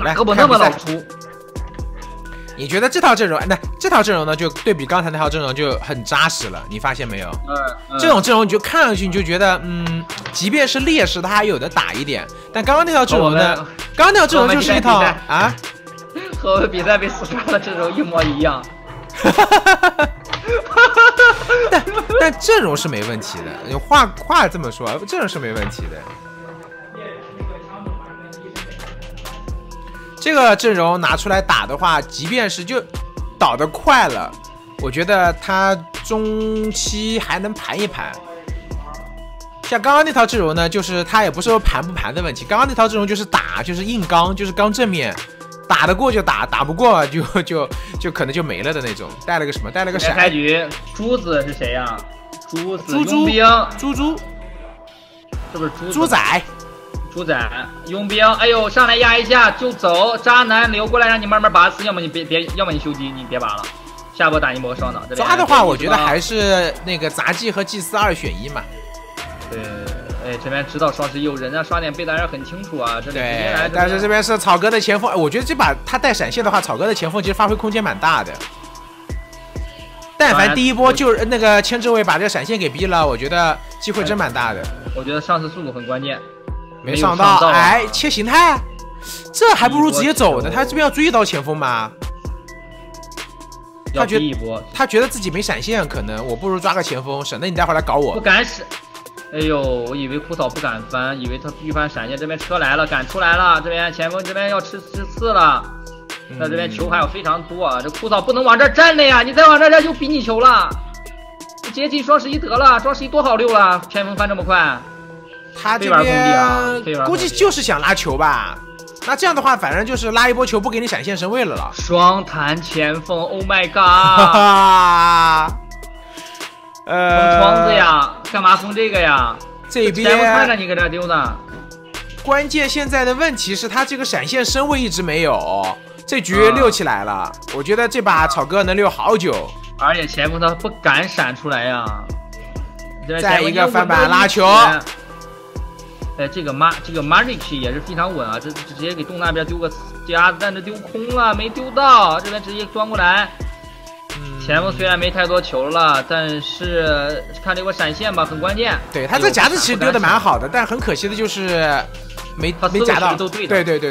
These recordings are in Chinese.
来， 胳膊那么老粗。 你觉得这套阵容，那这套阵容呢，就对比刚才那套阵容就很扎实了，你发现没有？这种阵容你就看上去你就觉得，即便是劣势，他还有的打一点。但刚刚那套阵容呢？刚刚那套阵容就是一套啊， 和我们比赛被四川的阵容一模一样。 但阵容是没问题的，你话这么说，阵容是没问题的。这个阵容拿出来打的话，即便是就倒得快了，我觉得他中期还能盘一盘。像刚刚那套阵容呢，就是他也不是说盘不盘的问题，刚刚那套阵容就是打，就是硬刚，就是刚正面，打得过就打，打不过就可能就没了的那种。带了个什么？带了个闪。 开局，珠子是谁呀？珠子， 佣兵，猪， 是不是珠子？ 猪仔。 猪仔，佣兵，哎呦，上来压一下就走，渣男留过来让你慢慢拔丝，要么你别，要么你修机，你别拔了，下波打一波双挡。 抓的话，我觉得还是那个杂技和祭司2选1嘛。 对，哎，这边知道双11有人啊，刷点贝达人很清楚啊，这里直接来。 但是这边是草哥的前锋，我觉得这把他带闪现的话，草哥的前锋其实发挥空间蛮大的。但凡第一波就那个千之卫把这个闪现给逼了，我觉得机会真蛮大的。 我觉得上次速度很关键。 没上到，哎，切形态，这还不如直接走呢。他这边要追到前锋吗？他觉得自己没闪现，可能我不如抓个前锋，省得你待会儿来搞我。 不敢闪，哎呦，我以为枯草不敢翻，以为他预翻闪现，这边车来了，赶出来了，这边前锋这边要吃刺了。那这边球还有非常多啊，这枯草不能往这儿站的呀，你再往这儿站就比你球了。直接进双11得了，双11多好溜了，前锋翻这么快。 他这边估计就是想拉球吧，那这样的话，反正就是拉一波球，不给你闪现身位了。 双弹前锋 ，Oh my god！ 封窗子呀，干嘛封这个呀？ 这边看着你搁这丢呢。 关键现在的问题是他这个闪现身位一直没有，这局溜起来了。我觉得这把草哥能溜好久， 而且前锋他不敢闪出来呀。 再一个翻板拉球。 这个 Magic 也是非常稳啊，这直接给洞那边丢个夹子，但是丢空了，没丢到，这边直接钻过来。前锋虽然没太多球了，但是看这波闪现吧，很关键。 对他这夹子其实丢的蛮好的，但很可惜的就是没夹到。对。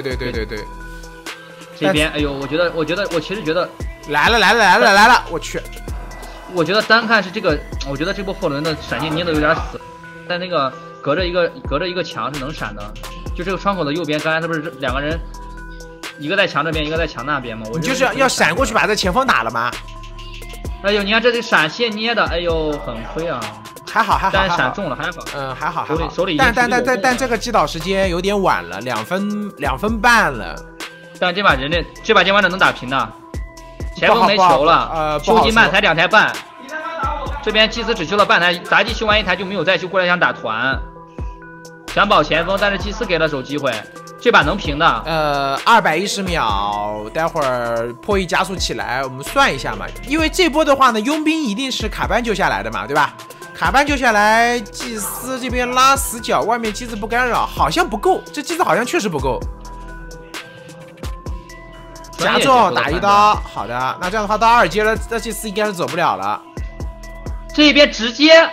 这边，哎呦，我其实觉得来了，我去。 我觉得单看是这个，我觉得这波霍伦的闪现捏的有点死，但那个。隔着一个墙是能闪的，就这个窗口的右边，刚才他不是两个人，一个在墙这边，一个在墙那边吗？ 你就是要闪过去把这前锋打了吗？ 哎呦，你看这是闪现捏的，哎呦，很亏啊。 还好， 但是闪中了，还好。 还好。 手里但这个击倒时间有点晚了，2分半了。 但这把监管者能打平的，前锋没球了，修机慢才2台半。这边祭司只修了半台，杂技修完1台就没有再修，过来想打团。想保前锋，但是祭司给了手机会，这把能平的。 210秒，待会儿破译加速起来，我们算一下嘛。因为这波的话呢，佣兵一定是卡班救下来的嘛，对吧？卡班救下来，祭司这边拉死角，外面机子不干扰，好像不够，这机子好像确实不够。夹中打一刀，好的，那这样的话到2阶了，这祭司应该是走不了了。 这边直接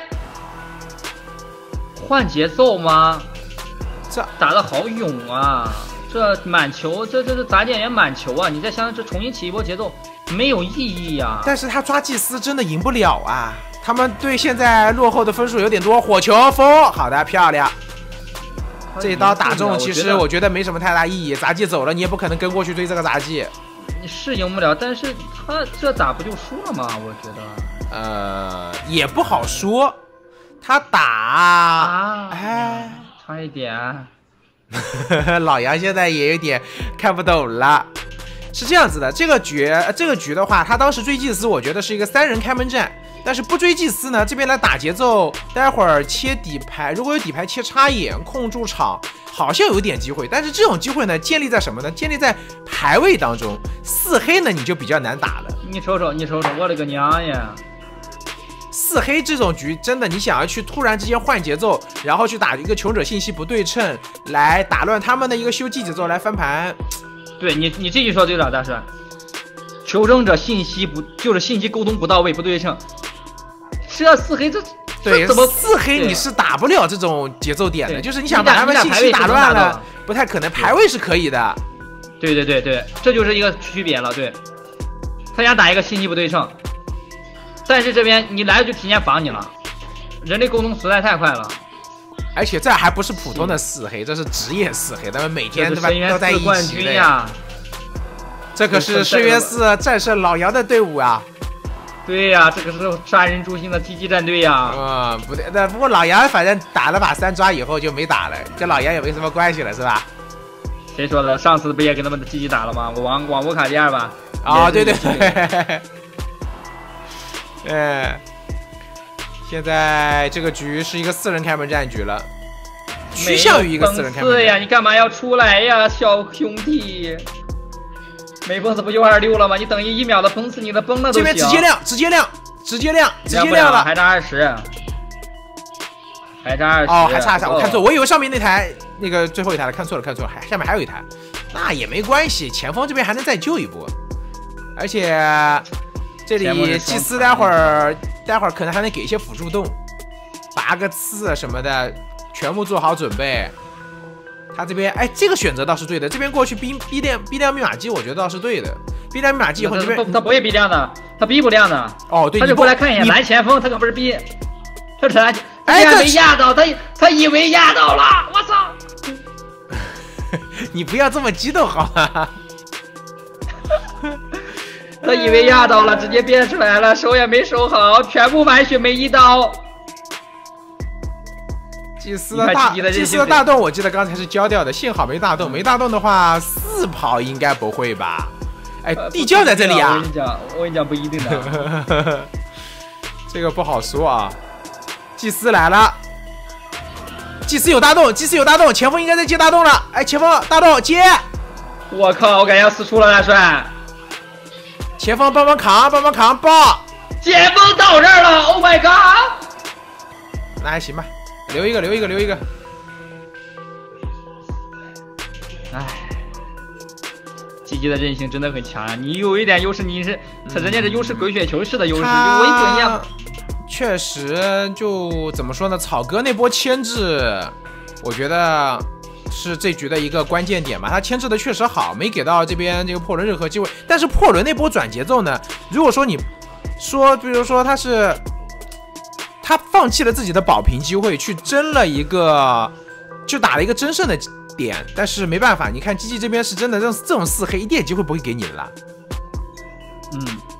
换节奏吗？这打得好勇啊！这满球，这杂件也满球啊！你再想想，这重新起一波节奏没有意义呀。 但是他抓祭司真的赢不了啊！他们队现在落后的分数有点多。火球封，好的，漂亮。这一刀打中，其实我觉得没什么太大意义。杂技走了，你也不可能跟过去追这个杂技。 你是赢不了，但是他这打不就输了吗？我觉得。也不好说。他打哎， 差一点。 老杨现在也有点看不懂了。是这样子的，这个局的话，他当时追祭司，我觉得是一个3人开门战。但是不追祭司呢，这边来打节奏，待会儿切底牌，如果有底牌切插眼控住场，好像有点机会。但是这种机会呢，建立在什么呢？建立在排位当中。4黑呢，你就比较难打了。 你瞅瞅，我的个娘呀 ！4黑这种局，真的你想要去突然之间换节奏，然后去打一个穷者信息不对称，来打乱他们的一个修技节奏，来翻盘， 对你这句说对了，大师。求生者信息就是信息沟通不到位、不对称。这4黑对怎么 4黑你是打不了这种节奏点的，就是你想把他们信息你打乱了，不太可能。排位是可以的。 对，这就是一个区别了。对，他想打一个信息不对称，但是这边你来了就提前防你了，人类沟通实在太快了。 而且这还不是普通的4黑，这是职业4黑，他们每天对吧都在一起的呀。这可是深渊4战胜老杨的队伍啊！ 对呀，这个是杀人诛心的 TG 战队呀。 不对，不过老杨反正打了把3抓以后就没打了，跟老杨也没什么关系了，是吧？ 谁说的？上次不也跟他们的 TG 打了吗？我网博卡第2吧。 哦，对。现在这个局是一个4人开门战局了，趋向于一个4人开门战呀！你干嘛要出来呀，小兄弟？没崩死不就26了吗？你等1秒的崩死你的崩了都行。 这边直接亮了， 还差20。 哦，还差我看错，我以为上面那台那个最后一台了，看错了，下面还有一台，那也没关系，前锋这边还能再救一波，而且这里祭司待会儿可能还能给一些辅助洞，拔个刺什么的，全部做好准备。他这边这个选择倒是对的，这边过去逼亮密码机，我觉得倒是对的。逼亮密码机以后，这边他不会逼亮的，他逼不亮的。 哦，对， 他就过来看一眼蓝前锋，他可不是逼，他是蓝，他竟然没压到，他以为压到了，我操！ 你不要这么激动好吗？ 他以为压到了，直接变出来了，手也没手好，全部满血没1刀。 祭司的大洞，我记得刚才是交掉的，幸好没大洞。没大洞的话，4跑应该不会吧？地窖在这里啊！ 我跟你讲，不一定的。 这个不好说啊。祭司来了，祭司有大洞，前锋应该在接大洞了。前锋大洞接！ 我靠，我感觉要4出了，大帅！ 前锋帮忙扛，爆！ 前锋到这儿了 ，Oh my god！ 那还行吧。留一个。 GG的韧性真的很强啊！你有一点优势，人家的优势滚雪球式的优势，就我一滚一样。 确实，就怎么说呢？草哥那波牵制，我觉得是这局的一个关键点吧。他牵制的确实好，没给到这边这个破轮任何机会。但是破轮那波转节奏呢？如果说你说，比如说他放弃了自己的保平机会，去争了一个，就打了一个争胜的点，但是没办法，你看 GG 这边是真的这种4黑一点机会不会给你的啦。